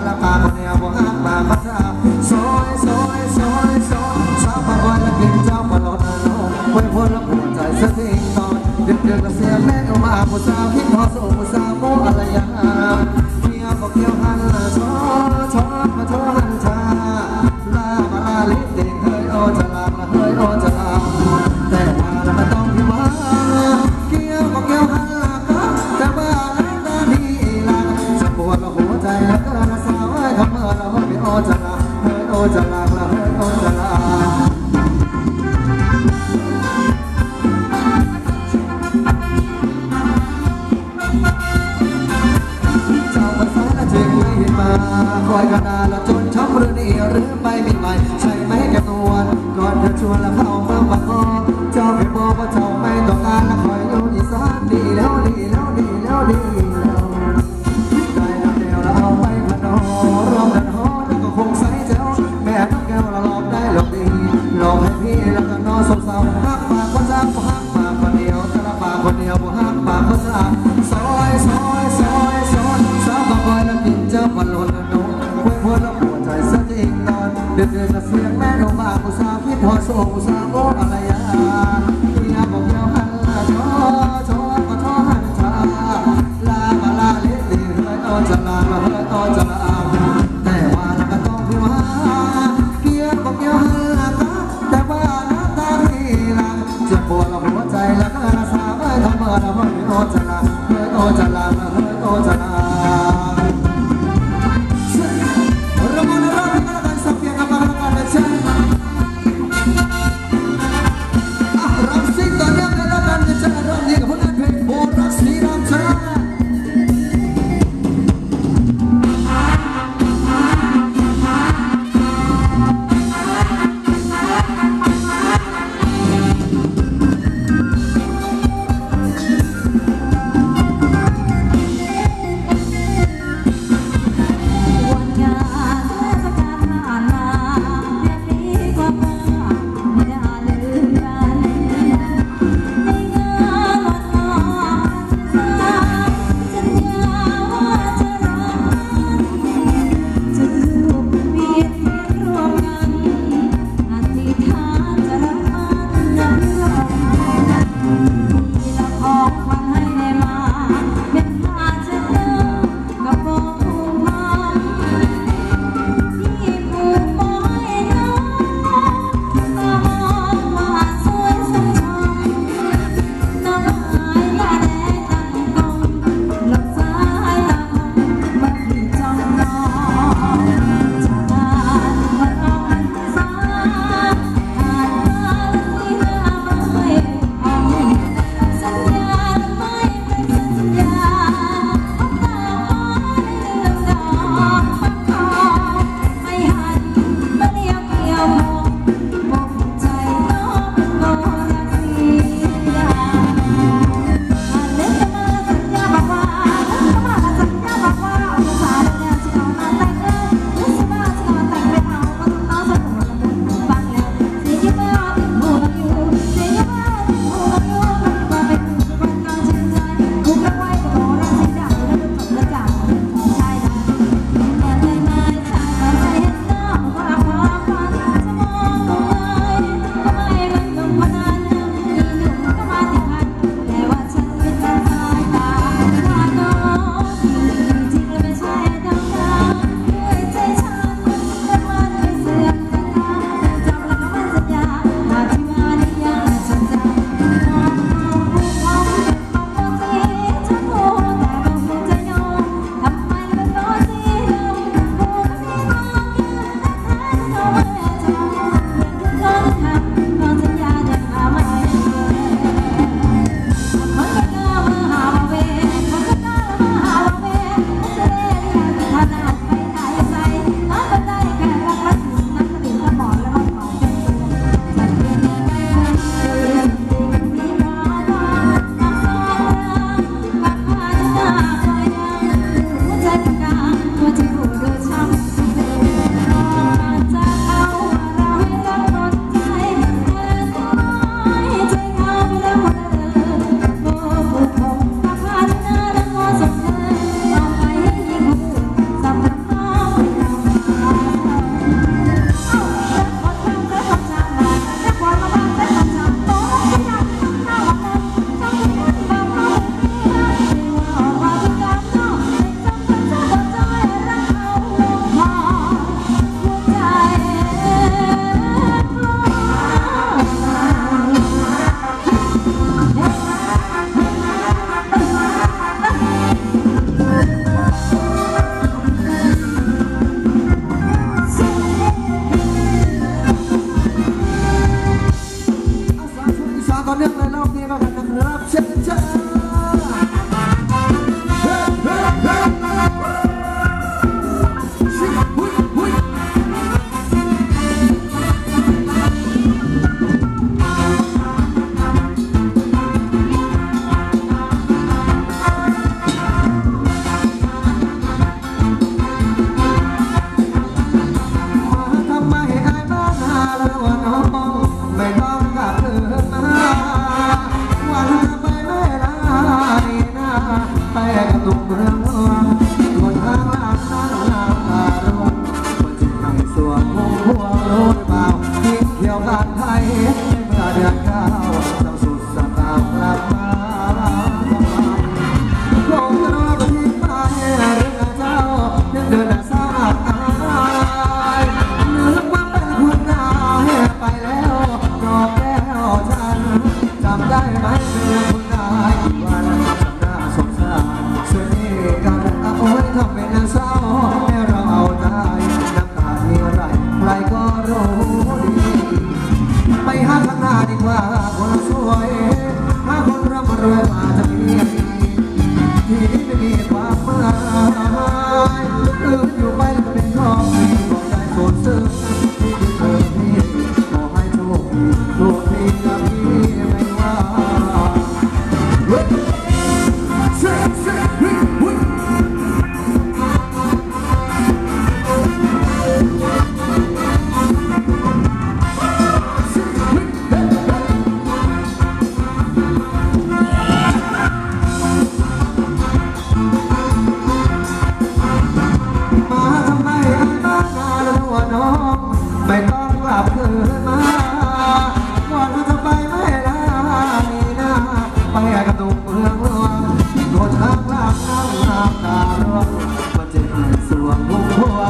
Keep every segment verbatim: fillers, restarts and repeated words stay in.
ละปากคนเดียวบ่ฮักปากภาษาซอยซอยซอยซอยสาวมาคอยละกินเจ้ามาหลอดนาโนไว้พ้นละปวดใจสักทีตอนดึกดึกละเสียแม่ก็มาผู้สาวคิดพอสูผู้สาวโมอะไรอย่างเมียบอกเกี่ยวหันละชอชอมาชอหันชาลามาลาลิดติ่งเฮ้ยโอจะลาละเฮ้ยโอจะลาแต่มาละไม่ต้องที่ว่าเกี่ยวบอกเกี่ยวหันละก็แต่ว่าละตาดีละจะปวดละหัวใจละก็ละสาวให้ทำเมื่อละเฮ้ยโอจะลาเฮ้ยโอจะลาละเฮ้ยโอจะลาคอยกระดาษแล้วจนช้ำหรือนี่หรือไปมิดใหม่ใช่ไหมแกนวลก่อนเธอชวนแล้วเข้ามาบังคอเจ้าไม่บอกว่าเจ้าไม่ต้องการแล้วคอยอยู่อีสานดีแล้วดีแล้วดีแล้วดีแล้วได้รับเดียวแล้วเอาไปพนอรวมกันหอแล้วก็คงใส่เจ้าแม่น้องแก้วเราหลอกได้หลอกดีหลอกให้พี่แล้วก็นอนสงสารหักปากคนสาวหักปากคนเดียวแต่ละปากคนเดียวหักปากคนสาวซอยซอยซอยซอยสาวมาคอยแล้วกินเจ้าบอลลูนเดือดเดือดเสียงแม่นมาผู้สาวคิดพอโซ่ผู้สาวโอ้อะไรยาเมียบอกเดียวหันละชอชอก็ชอหันชาลามาลาเลี้ยตีเฮ้ยโอจะลามาเฮ้ยโอจะลาแต่ว่าละก็ต้องพิวาเกียร์บอกเดียวหันละก็แต่ว่าหน้าตาพี่ละจะปวดหัวใจละก็ละสาวเฮ้ยทำเมื่อละเฮ้ยโอจะลาเฮ้ยโอจะลามาเฮ้ยโอจะลาRamona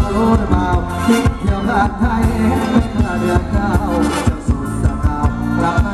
รู้หรือเปล่าทิ้งเที่ยวหาดไทยไม่เคยเดือดเก้าจะสุดสกาวกลับมา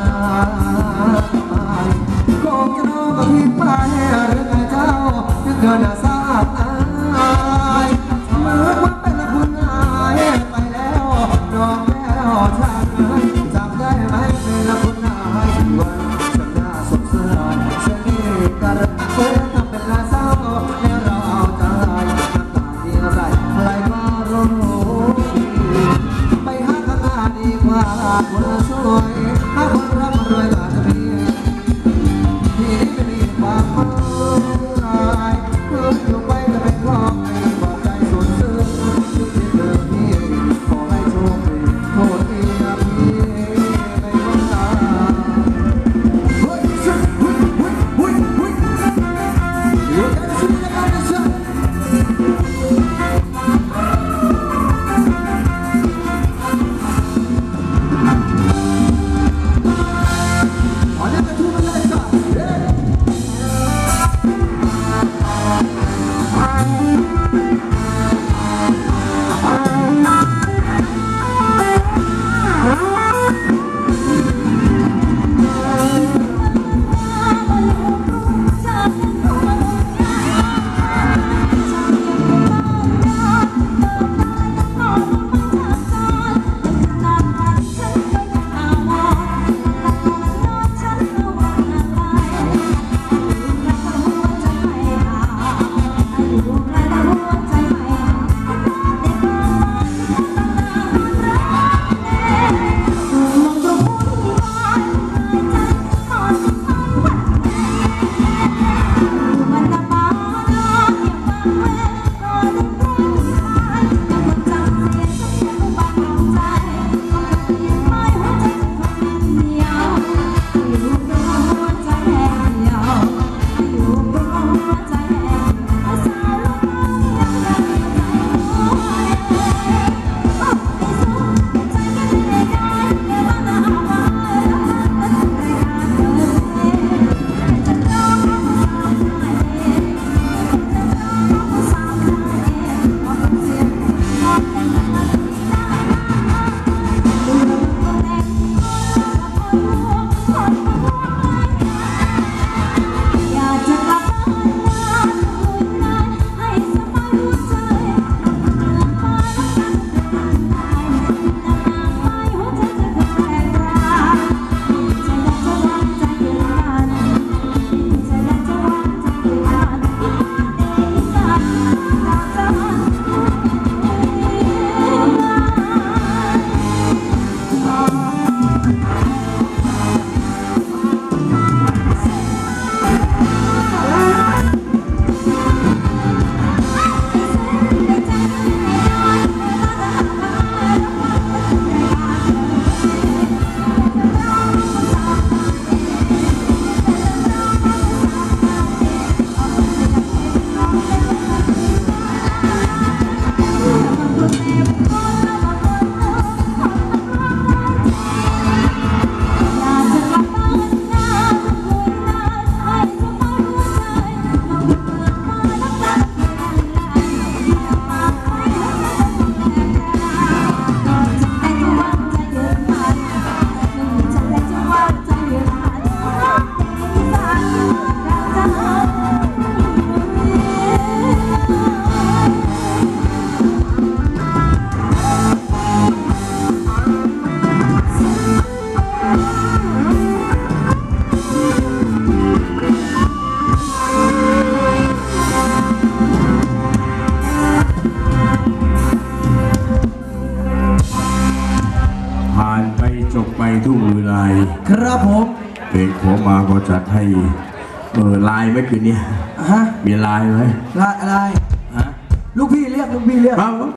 โกงจะน้องก็ทิ้งไปหรือไงเจ้าจะเกิดสาบอายเมื่อวันเป็นคุณอายไปแล้วดอกแก้วชาเงินจำได้ไหมเป็นคุณอายวันฉันหน้าสมเสือเช่นนี้กันเพื่อทำเป็นลาเศร้าให้เราเอาใจน้ำตาที่ไหลไหลก็รู้ไปหาข้างหน้าดีกว่าคนสวยหาคนรักรวยก็จะมีที่นี้ไม่มีความหมายเพื่ออยู่ไปจะเป็นครอบครัวบอกใจสุดซึ้งที่ที่เธอพี่ขอให้โชคดีโทษทีนะพี่ไม่ต้องการเฮ้ยเฮ้ยเฮ้ยเฮ้ยเฮ้ยเฮ้ยอยู่กันสิจะกันจะทุ่งวิไลครับผมเพลงขอมาก็จัดให้เออลายไม่คืนนี้ฮะมีลายไหมลายอะไรฮะลูกพี่เรียกลูกพี่เรียก